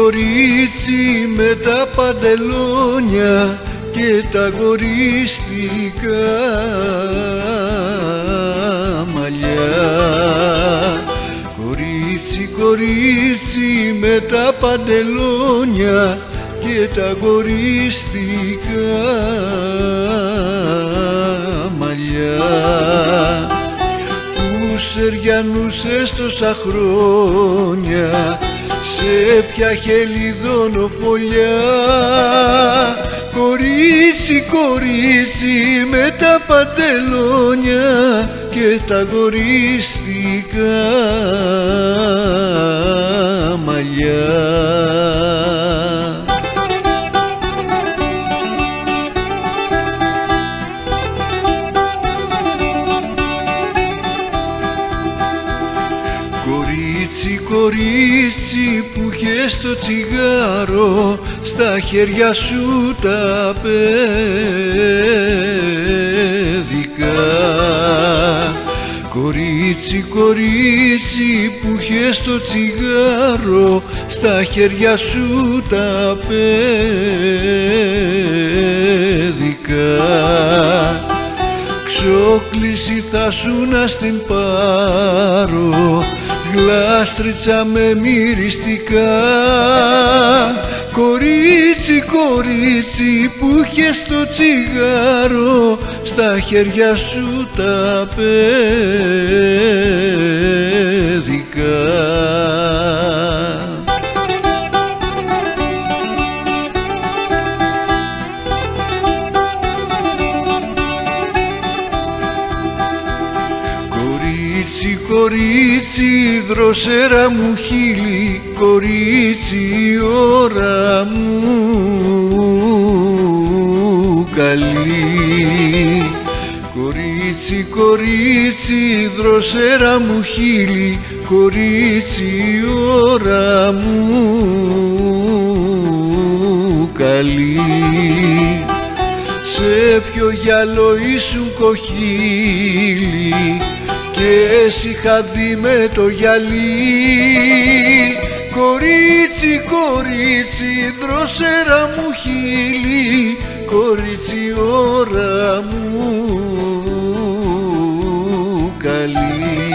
κορίτσι με τα παντελόνια και τα γορίστικα μαλλιά. Κορίτσι, κορίτσι με τα παντελόνια και τα γορίστικα μαλλιά. Τους εριανούσες τόσα χρόνια, σε ποια χελιδονοφολιά. Κορίτσι, κορίτσι με τα παντελόνια και τα γορίστικα μαλλιά. Κορίτσι, κορίτσι που είχες το τσιγάρο στα χέρια σου τα παιδικά. Κορίτσι, κορίτσι που είχες το τσιγάρο στα χέρια σου τα παιδικά. Ξόκληση θα σου να στην πάρω, γλάστριτσα με μυριστικά. Κορίτσι, κορίτσι που είχες το τσιγάρο στα χέρια σου τα παιδικά. Κορίτσι, κορίτσι, δροσέρα μου χείλη, κορίτσι, ώρα μου καλή. Κορίτσι, κορίτσι, δροσέρα μου χείλη, κορίτσι, ώρα μου καλή. Σε ποιο γυαλό ήσουν κοχύλι και εσύ χαδί με το γυαλί. Κορίτσι, κορίτσι, δροσέρα μου χείλη, κορίτσι, ώρα μου καλή.